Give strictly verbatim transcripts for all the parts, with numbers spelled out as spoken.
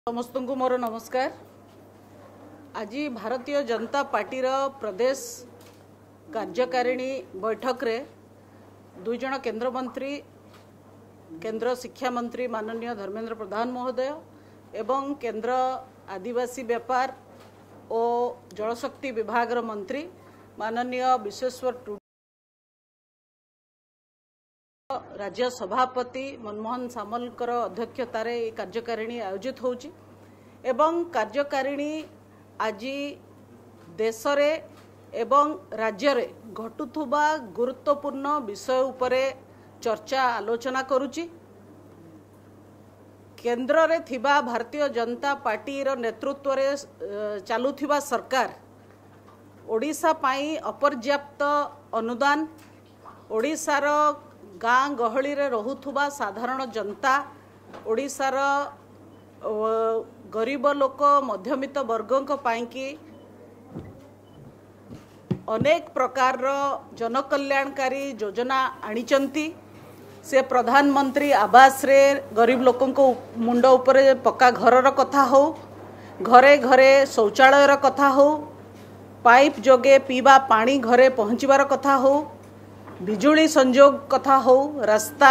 समस्त को मोर नमस्कार। आज भारतीय जनता पार्टी प्रदेश कार्यकारिणी बैठक रे दुई जन केंद्र मंत्री केंद्र शिक्षा मंत्री माननीय धर्मेंद्र प्रधान महोदय एवं केंद्र आदिवासी व्यापार और जलशक्ति विभाग मंत्री माननीय विश्वेश्वर टुडू, राज्य सभापति मनमोहन सामलकर अध्यक्षतार कार्यकारिणी आयोजित होउची एवं कार्यकारिणी आज देश रे एवं राज्य रे घटुथुबा गुरुत्वपूर्ण विषय उपरे चर्चा आलोचना करुची। केंद्र रे थिबा भारतीय जनता पार्टी रो नेतृत्व रे चालुथिबा सरकार ओडिशा पाई अपर्याप्त अनुदान, ओडिशार गाँ गहली रे रहुथुबा साधारण जनता, ओडिशार गरीब लोक मध्यमित वर्गों पाई कि अनेक प्रकार जनकल्याणकारी योजना आनिचंती। से प्रधानमंत्री आवास रे गरीब लोकों को मुंड उपरे पक्का घरर कथा हो, घरे घरे शौचालयर कथा हो, पाइप जोगे पीवा पानी घरे पहुँचबार कथा हो, बिजुली संजोग कथा हो, रास्ता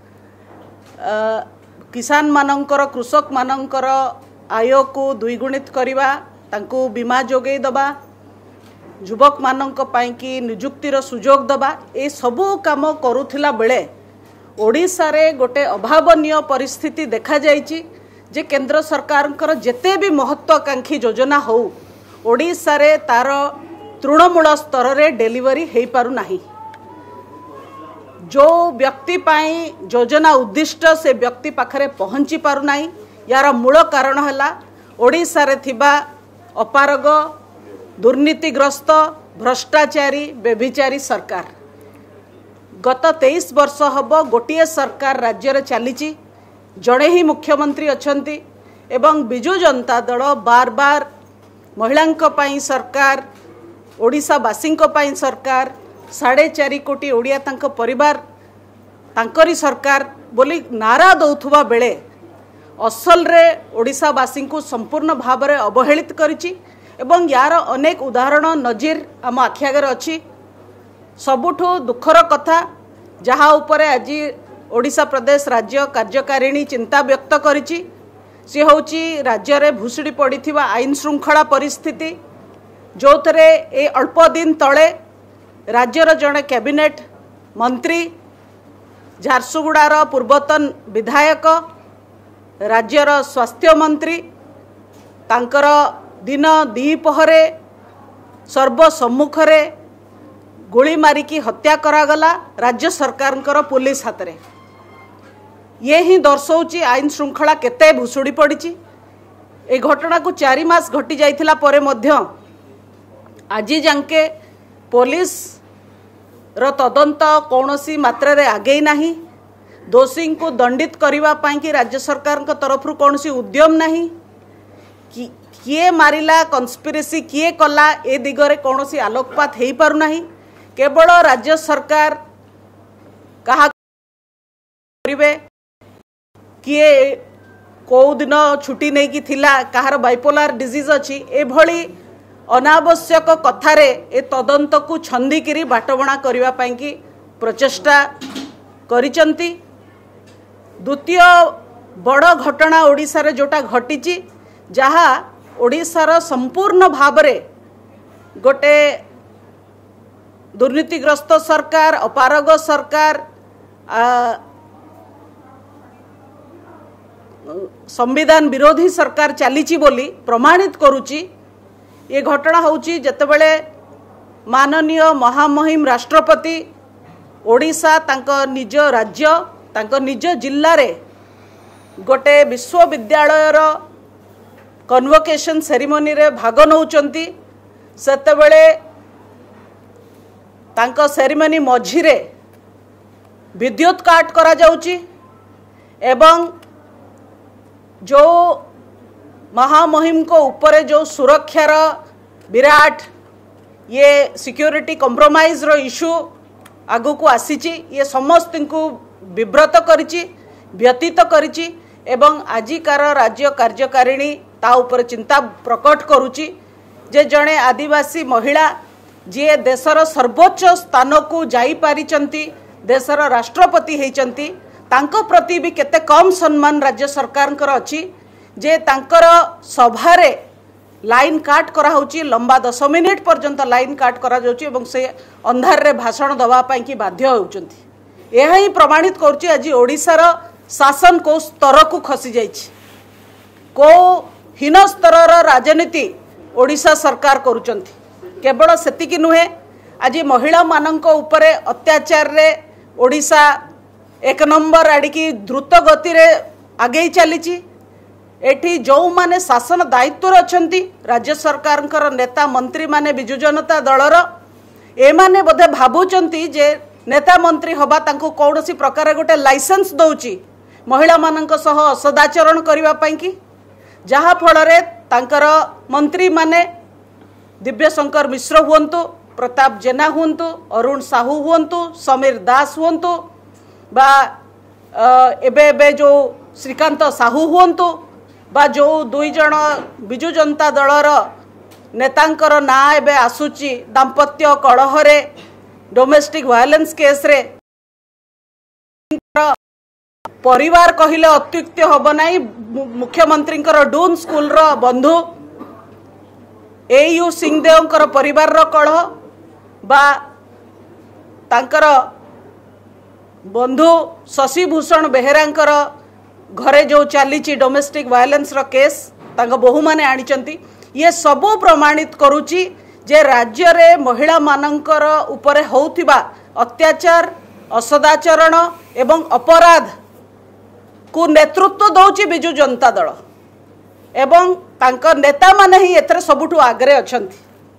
किसान मानंकर कृषक मानंकर आय को द्विगुणित करिबा, तांको बीमा जोगे दबा, युवक मानंक पाई कि नियुक्तिर सुजोग दबा, ए सबू काम करुथिला बेले ओडिशा रे गोटे अभावनीय परिस्थिति देखा जाइछि जे केंद्र सरकारंकर जेते भी महत्वाकांक्षी योजना हो ओडिशा रे तार तृणमूल स्तर रे डेलीवरी हेई पारु नाही। जो व्यक्ति पाई योजना उद्दिष्ट से व्यक्ति पाखरे पहुँची पारु नाही। यार मूल कारण है ओडिशा रे थिबा अपारग दुर्नीतिग्रस्त भ्रष्टाचारी व्यभिचारी सरकार। गत तेईस वर्ष हब गोटे सरकार राज्य रे चलीची, जड़े ही मुख्यमंत्री अछंती एवं बिजु जनता दल बार बार महिलांक पाई सरकार, ओडिशावासी पाई सरकार, साढ़े चारि कोटी ओडिया तांको परिवार तांकरी सरकार बोली नारा दौथुबा बेले असल रे ओडिशावासी को संपूर्ण भाव में अवहेलित करिछि एवं यार अनेक उदाहरण नजीर आम आखि आगे अच्छी। सबुठु दुखर कथा जहाँ उपरे आज ओडिशा प्रदेश राज्य कार्यकारिणी चिंता व्यक्त करिछि सी होची राज्य रे भुसुड़ी पड़िथिबा आईन श्रृंखला परिस्थिति, जो थरे ए अल्प दिन तले राज्यर जड़े कैबिनेट मंत्री झारसुगुड़ार पूर्वतन विधायक राज्यर स्वास्थ्य मंत्री तांकर दिन द्विपहरे सर्वसम्मुखरे गोली मारिकी हत्या करागला राज्य सरकार पुलिस हाथ में। ये ही दर्शाऊँच आईन श्रृंखला केते भुसुड़ी पड़ी। ए घटना को चारि मास घटी जाइथिला परे मध्य आज जांके पुलिस रो तदंत कौनसी मात्रा रे आगे नहीं। दोषी को दंडित करिवा पाई कि राज्य सरकार तरफ कौन सी उद्यम नहीं कि किए मारिला कन्स्पिरेसी किए कला ए दिगरे कौन सी आलोकपात हो पारु नहीं। केवल राज्य सरकार कहा करिवे किए को दिन छुट्टी नहीं कि थिला, कहार बाइपोलार डिजीज अच्छी, एभली अनावश्यक कथारे ए तदंत को छंदीकिरी बाटबणा करिवा पाई कि प्रचेष्टा करिचंती। द्वितीय बड़ घटना ओडिशा रे जोटा घटीची, जहा ओडिशार संपूर्ण भावरे गोटे दुर्नीतिग्रस्त सरकार, अपारग सरकार, संविधान विरोधी सरकार चलीची बोली प्रमाणित करुची। ये घटना होची जेतेबेले माननीय महामहिम राष्ट्रपति ओडिशा तांको निज राज्य तांको निज जिल्ला रे गोटे विश्वविद्यालयर कन्वोकेशन सेरिमनी रे भाग नौचंती। सेतेबेले तांको सेरिमनी मझिरे विद्युत काट करा जाउची एवं जो महामहिम को ऊपर जो सुरक्षार विराट ये सिक्योरिटी कंप्रोमाइज रो इश्यू आगु को आसीची, ये समस्त को विव्रत करिची, व्यतीत करिची एवं आजिकार राज्य कार्यकारिणी ता उपर चिंता प्रकट करुची जे जड़े आदिवासी महिला जी देशर सर्वोच्च स्थान को जाई पारिचंती देशर राष्ट्रपति होइचंती तांको प्रति भी केते कम सम्मान राज्य सरकार अच्छी जे तांकर सभारे लाइन काट करा होची लंबा दस मिनिट पर्यंत लाइन काट करा जाउची एवं से अंधार रे भाषण दवा पाई कि बाध्य होउचंती। यह ही प्रमाणित करुची आज ओडिशार शासन को स्तर को खसी जाइछि को हीन स्तर राजनीति ओडिशा सरकार करुचंती। केवल सेतिकी नुहे आज महिला मानक उपरे अत्याचार रे ओडिशा एक नंबर आड़िकी द्रुत गति रे आगे चली एठी जो माने शासन दायित्व अच्छी राज्य सरकार नेता मंत्री माने बिजु जनता दलर एमाने बोधे भावुचंती जे नेता मंत्री हवा तांको कौनसी प्रकार गोटे लाइसेंस दौची महिला मानक सह असदाचरण करबा पई कि जहा फल रे तांकर मंत्री माने दिव्यशंकर मिश्र हुंतु प्रताप जेना हुंतु अरुण साहू हुंतु समीर दास हुंतु बा एबे एबे जो श्रीकांत साहू हुंतु बा जो दुई जन बिजु जनता दलर नेतांकर ना एबे आसुची दाम्पत्य कलहरे डोमेस्टिक वायलेंस केस रे परिवार कहिले अत्युक्ति हब नाही मुख्यमंत्री डून स्कूल रो बंधु एयू सिंहदेव परिवार रो कलह बा तांकर बंधु शशिभूषण बेहेरांकर घरे जो चली डोमेस्टिक वायलेंस रो केस तांको बहु माने आनिचंती ये सबू प्रमाणित करुची जे राज्य रे महिला मानकर उपरे होउथिबा अत्याचार असदाचरण एवं अपराध को नेतृत्व दौची बिजु जनता दल एवं तांकर नेता माने ही एथरे सबुठु आगरे अछंती।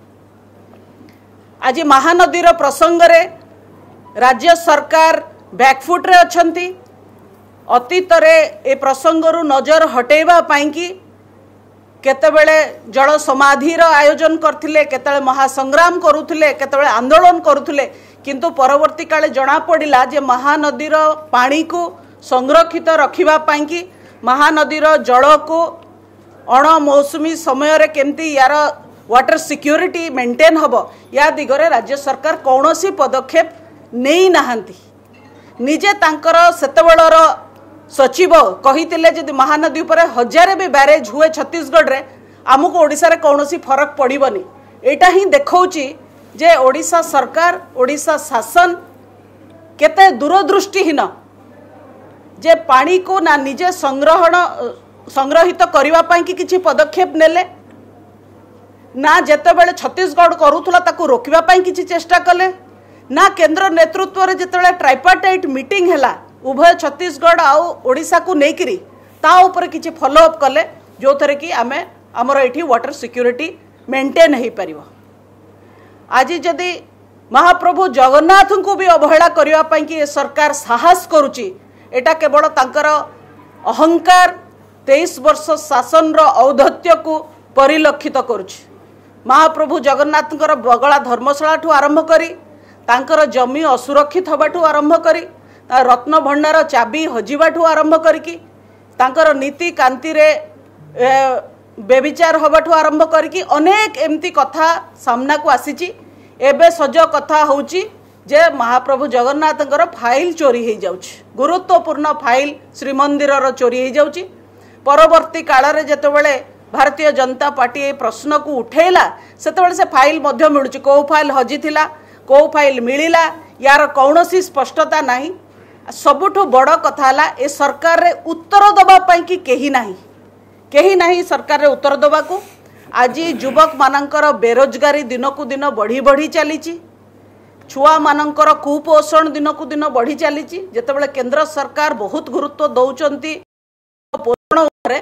आज महानदीर प्रसंग रे राज्य सरकार बैकफुट रे अछंती अतीत रे ए प्रसंगरु नजर हटेबा पाई कि केतेबेले जल समाधिर आयोजन करथिले केतेबेले महासंग्राम करुथिले केतेबेले आंदोलन करुथिले किंतु परवर्ती काले जना पड़िला जे महानदीर पानी को संरक्षित रखिबा पाई कि महानदीर जल को अण मौसुमी समय रे केमती यार वाटर सिक्योरिटी मेंटेन हबो या दिगरे राज्य सरकार कौनसी पदक्षेप नहीं नाहंती। निजे तांकर सेतेबेलर सचिव कहितिले जदि महानदी उपरे हजार भी बैरेज हुए छत्तीसगढ़ रे आमको ओडिशा रे कौनसी फरक पड़िबनी। एटा ही देखौची जे ओडिशा सरकार ओडिशा शासन केते दूरदृष्टिहीन जे पानी को ना निजे संग्रहण संग्रहित करबा पाई कि किछि पदक्षेप नेले ना जेतेबेले छत्तीसगढ़ करूथला ताकू रोकिबा पाई किछि चेष्टा कले ना केंद्र नेतृत्व रे जेतेबेले ट्राइपार्टाइट मीटिंग हैला उभय छत्तीसगढ़ आउ ओडिशा को नेकरी ता ऊपर किछि फॉलो अप कले जो थरे कि आमे हमर एठी वाटर सिक्योरिटी मेंटेन हेई परिबो। आज जदि महाप्रभु जगन्नाथ को भी अवहेला करबा पाई कि सरकार साहस करूची एटा केवल तांकर अहंकार तेईस वर्ष शासन रो औद्धत्य को परिलक्षित करुची। महाप्रभु जगन्नाथंकर बगला धर्मशाला ठू आरंभ करी तांकर जमी असुरक्षित हबाठू आरंभ करी रत्न भंडार चाबी हजिबाठू आरंभ करिकी तांकर नीति कांति रे बेविचार हबाठू आरंभ करिकी अनेक एमती कथा सामना को आसीची। एबे सज कथा होची जे महाप्रभु जगन्नाथंकर फाइल चोरी हो जाउछि गुरुत्वपूर्ण फाइल श्रीमंदिर रो चोरी हो जाउछि। परवर्ती काल रे जेतेबेले भारतीय जनता पार्टी ए प्रश्न को उठेला सेतेबेले से फाइल मध्य मिलुछि को फाइल हजी थिला को फाइल मिलिला यार कौनसी स्पष्टता नहीं। सबुठु बड़ कथा है ए सरकार रे उत्तर दबा पाई कि केही नाही केही नाही सरकार रे उत्तर दबा को। आज युवक मानकर बेरोजगारी दिन को दिन बढ़ी बढ़ी चली छुआ मानकर कुपोषण दिन को दिन बढ़ी चली जेतेबेले केंद्र सरकार बहुत गुरुत्व दौचंती पोषण उपरे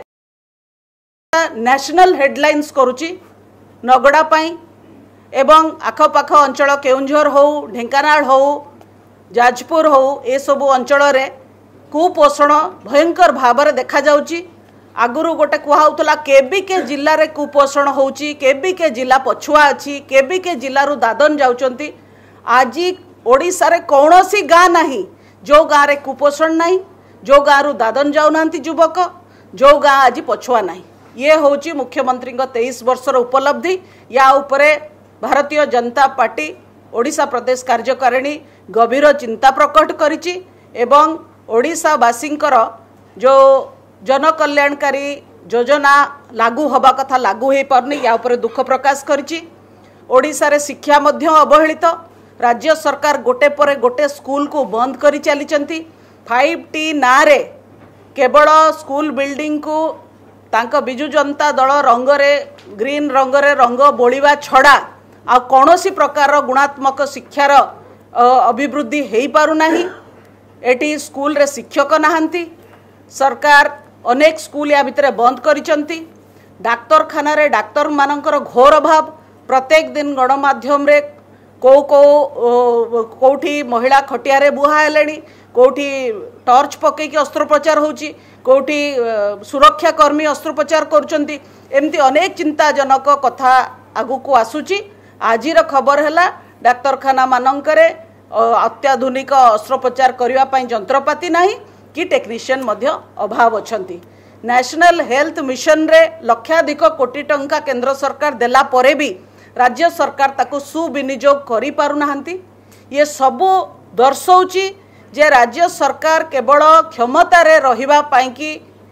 नेशनल हेडलाइंस करुची नगड़ा पाई एवं आखपाख अंचल केउंझर हो ढेंकानाल हो जाजपुर हो ए सबु अंचल रे कुपोषण भयंकर भाव में देखा जाउची। आगुरु गोटे कहउतला केबी के जिल्ला रे कुपोषण होउची केबी के जिला पछुआ अछि केबी के जिल्ला रु दादन जाउचंती। आज ओडिशा रे कौनसी गाँ नहीं जो गाँ रे कुपोषण नहीं जो गाँव दादन जाऊना युवक, जो गाँ आज पछुआ ना। ये हूँ मुख्यमंत्री तेईस वर्षर उपलब्धि। या उपरे भारतीय जनता पार्टी ओडिशा प्रदेश कार्यकारिणी गभीर चिंता प्रकट करिछि एवं ओडिशावासींकर जो जनकल्याणकारी योजना लागू हवा कथा लागू हो पारनी या उपरे दुख प्रकाश करिछि। ओडिशा रे शिक्षा मध्य अवहेलित। राज्य सरकार गोटे पर गोटे स्कूल को बंद करि चलीचंती। फाइव टी ना रे केवल स्कूल बिल्डिंग को तांका बिजु जनता दल रंगरे ग्रीन रंगरे रंग बोलिबा छड़ा आ कौनसी प्रकार गुणात्मक शिक्षार अभिवृद्धि हो पारु नाही। एटी स्कूल रे शिक्षक नहांती। सरकार अनेक स्कूल या भितर बंद करिसंती। डाक्तरखाना रे डाक्तर मानकर घोर अभाव। प्रत्येक दिन गणमाध्यम रे को को कोठी महिला खटिया रे बुहा हेलेनी, कोठी टॉर्च पकई के अस्त्रोपचार होची, कोठी सुरक्षा कर्मी अस्त्रोपचार करुचंती। एमती अनेक चिंताजनक कथा आगु को आसुची। आजिर खबर हैला डाक्तरखाना मानकरे अत्याधुनिक अस्त्रोपचार करिवा पई जंत्रपाति नाही कि टेक्नीशियन मध्य अभाव अछंती। नेशनल हेल्थ मिशन रे लक्षाधिक कोटी टंका केंद्र सरकार देला परे भी राज्य सरकार ताको सुविनियोग करि पारु नाहंती। ये सबु दर्शौची जे राज्य सरकार केवल क्षमता रे रहिबा पई कि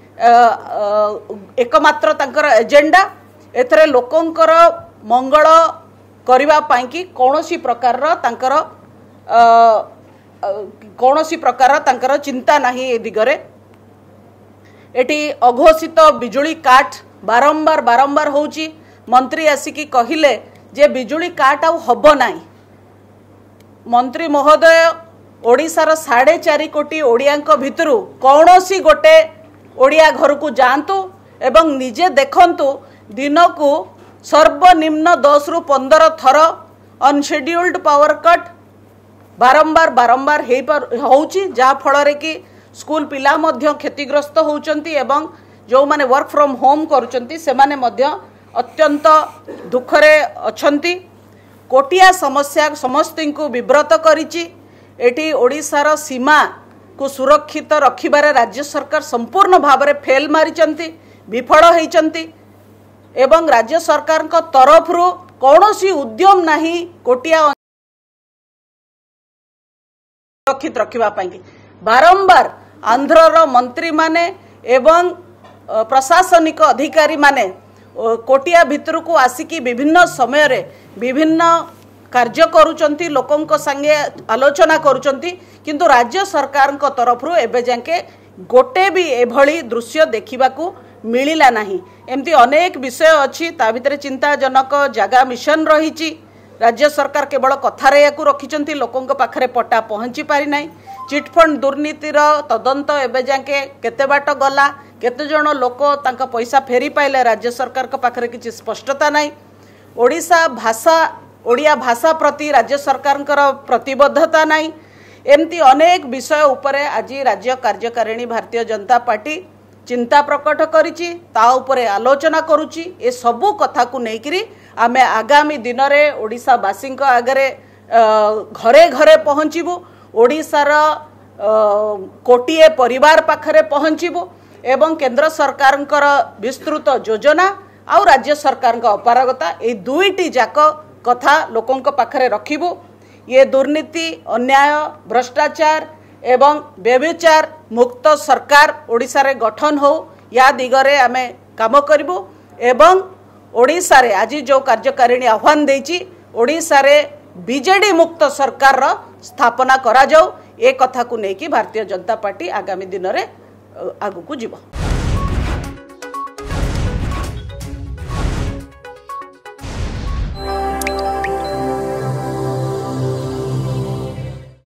एकमात्र तांकर एजेंडा एथरे लोकंकर मंगल करिबा पई कि कोनोसी प्रकार रो तांकर कौनसी प्रकार तांकर चिंता नहीं। ए दिगरे एटी अघोषित बिजुली काट बारंबार बारंबार होची। मंत्री आसिकी कहिले जे बिजुली काट आउ हबो नाही। मंत्री महोदय ओडिशार साढ़े चार कोटी ओडियांक भितरु कौनसी गोटे ओडिया घर को जातु एवं निजे देखंतु दिन को सर्वनिम्न दस रु पंद्रह थर अनशेड्यूल्ड पावर कट बारंबार बारंबार होउची, जहा फल कि स्कूल पिला मध्य क्षतिग्रस्त होउचंती एवं जो माने वर्क फ्रॉम होम करुचंती से माने मध्य अत्यंत दुखरे अछंती। कोटिया समस्या समस्ती को विव्रत करिची। एटी ओडिशार सीमा को सुरक्षित रखिबारे राज्य सरकार संपूर्ण भाव में फेल मारिचंती, विफल होइचंती एवं राज्य सरकार को तरफरु कौनसी उद्यम नहीं कोटिया सुरक्षित रखिबा पई। बारंबार आंध्रर मंत्री माने एवं प्रशासनिक अधिकारी माने कोटिया भितर को आसिकी विभिन्न समय रे विभिन्न कार्य करुचंती, लोकंक संगे आलोचना करुचंती, किंतु राज्य सरकार को तरफरु एबे जाके गोटे भी एभली दृश्य देखिबाकू मिलिला नाही। एमती अनेक विषय अच्छी ता भितर चिंताजनक जगह मिशन रही। राज्य सरकार केवल कथार या रखिंट लोकों पाखे पट्टा पहुँची पारि ना। चिटफंड दुर्नीतिर तदंत एवं जाके केते बाट गला, केते जन लोक तांका पैसा फेरी पाइले राज्य सरकार पाखे किसी स्पष्टता ना। ओडिशा भाषा ओडिया भाषा प्रति राज्य सरकार प्रतिबद्धता ना। एमती अनेक विषय उपरे आज राज्य कार्यकारिणी भारतीय जनता पार्टी चिंता प्रकट करिछि, ता उपरे आलोचना करुछि। ए सबु कथा को लेकिरी आमे आगामी दिन में ओडिशावासी आगे घरे घरे पहुँचबू, ओडिशार कोटिए परिवार पाखरे पहुँचबू एवं केंद्र सरकार विस्तृत योजना आउ राज्य सरकार अपारगता ए दुईटी जाक कथा लोकों पाखरे रखिबू। ये दुर्नीति, अन्याय, भ्रष्टाचार एवं व्यभिचार मुक्त सरकार ओडिशा रे गठन हो या दिगरे आमे काम करिबू एवं ओडिशा रे आज जो कार्यकारिणी आह्वान देछि ओडिशा रे बीजेडी मुक्त सरकार रो स्थापना करा जाऊ। ए कथा को लेकिन भारतीय जनता पार्टी आगामी दिन में आगु को जीव।